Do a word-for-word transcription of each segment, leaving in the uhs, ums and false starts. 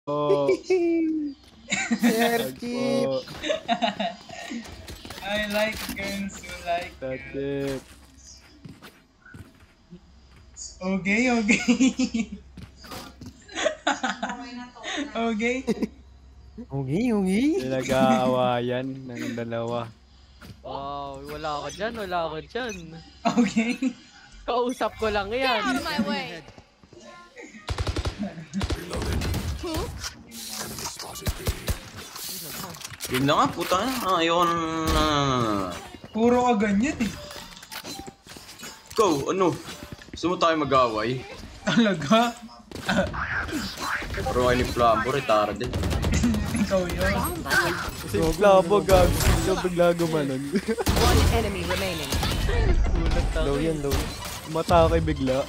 Oh. Airkeep. I like girls who like That's girls. it. Okay, okay. Okay. Ugi, ugi. Pinag-aawayan ng dalawa. Wow, wala ka dyan, wala ka dyan. Okay. Kausap ko lang yan. Out of my way. Yun na nga, puta na. Ah, ayoko na. Puro ka ganyan eh. Go, ano? Gusto mo tayo mag-away? Talaga? Pero kayo ni Flambo, retard din. Ikaw yun. Kasi labo gag. Ikaw bigla gumanon. One enemy remaining. Low yan, low. Matake bigla.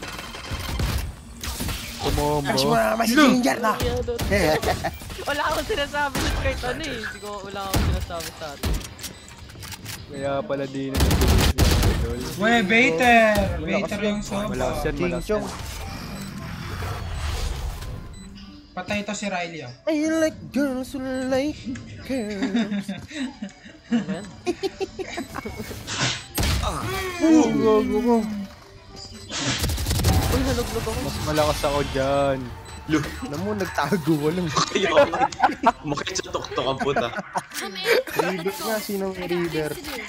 Kumombo. Ash mo na naman si Ginger na. Wala akong sinasabi sa kahit ano eh. Hindi ko wala akong sinasabi sa atin. Kaya pala di na nag-release niya, idol. Wey, baiter! Baiter yung sobra. Malakas yan, malakas yan. Patay to si Riley ah. I like girls who like girls. Ano ba yan? Go, go, go, go. Uy, naluglog ako. Mas malakas ako dyan. Look, Alam mo, nagtago. Walang kayo. Makit sa tuktok ang puta. River nga. Sinong River?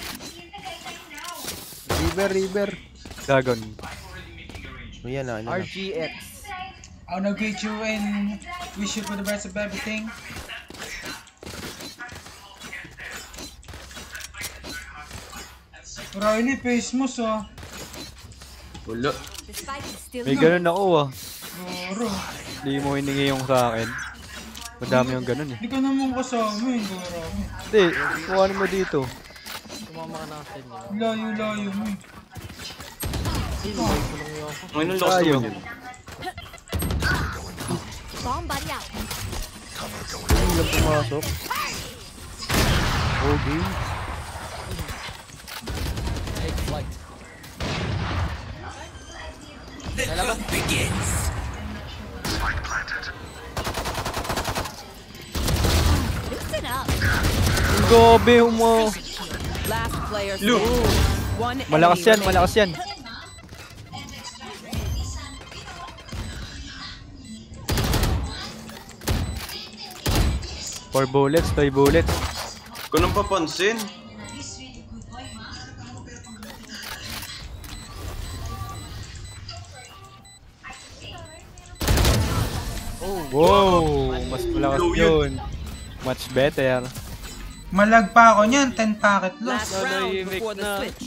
River, River. Dragon. O yan na, yan na. R G X. I'll now greet you and wish you for the best of everything. Riley, face mo sa... Wala. May ganun ako ah. Goro. Hindi mo hiningi yung sa akin. Madami yung ganun eh. Hindi ka naman kasama eh, Goro. Hindi, kuhanin mo dito. Tumama ka na sa inyo. Layo-layo mo eh. Ngayon ang lakas naman yun. Bomb buddy out. Hindi lang pumasok. Okay. Take flight. Dalawa. Begins. Listen up. Ang gobe mo. Last player. Look. One Malakas yan, enemy malakas yan. Four bullets, three bullets. Kung nang papansin. Oh, wow! Mas malakas yun. Much better. Malag pa ako niyan, ten packet loss. Last round Nanahimik before the na. switch.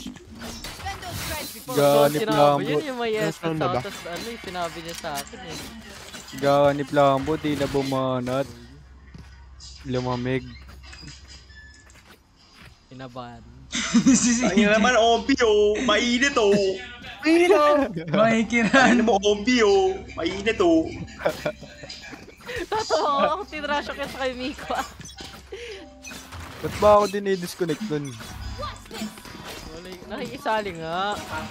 Ganip Sinabi Lambo. yun yung may yes Round na ba? tapos ano yung sinabi niya sa akin eh. Ganip Lambo, di na bumanat. Lumamig. Inabahan. Ay naman, O P O. Mainit o. Makikiran. Ano mo, O P O. Mainit o. Totoo, ako tinrasyo ka sa kay Miko. Ba't ba ako dinidisconnect nun? Wala, nakikisali nga.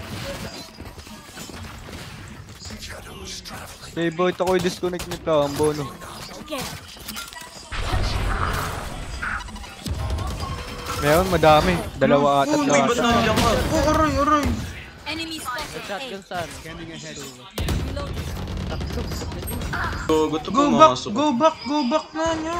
Favorite ako i-disconnect ni Lambo, no? Okay. Meron, madami. Dalawa ata. Oh, may ba't dalawa ata. nandiyan ka? Oh, aray, aray. Enemy spotted. Shotgun saan? Go, gusto Go back, pumasok. go back, go back na nyo.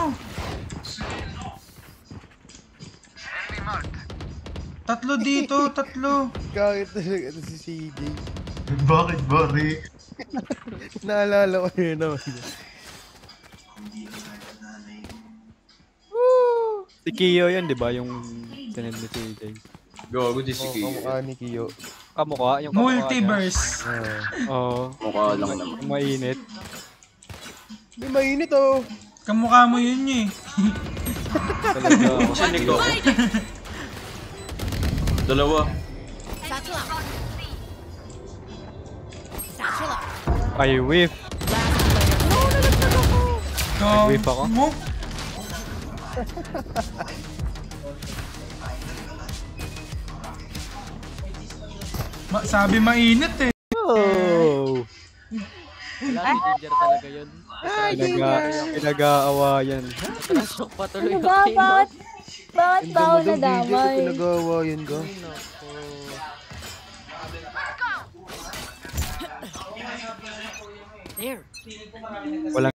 Tatlo dito, tatlo. Kahit talaga ito si C J. Bakit ba, Rick? Naalala ko yun naman. Si Kiyo yun, di ba? Yung tinend ni C J. Gago, di si Oh, Kiyo. kamukha ni Kiyo. Kamukha? Yung kamukha niya. Multiverse. Oo. Mukha lang naman. Yung mainit. Hindi mainit oh. Kamukha mo yun eh. Talaga. Sinig ako. Dalawa. Satchel out. Satchel out. Ay, whiff. Last player. Go. Nag-whip ako? Mo? Ma sabi mainit eh. Oh! Wala si Ginger talaga yun. Ay, di Pinaga, nga. pinag-aawayan. Trasok patuloy Ano yung ba? kino. Bakit? Bakit Ang ba ako dama daw, D J ko nadamay? pinagawa yun ka. Ay, nako. There. Walang